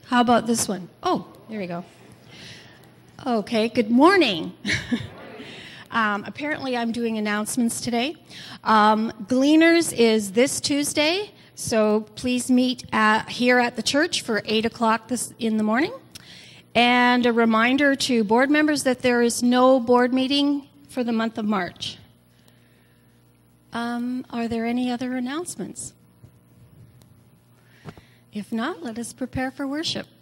How about this one? Oh, there we go. Okay, good morning. Apparently I'm doing announcements today. Gleaners is this Tuesday, so please meet here at the church for 8 o'clock in the morning. And a reminder to board members that there is no board meeting for the month of March. Are there any other announcements? If not, let us prepare for worship.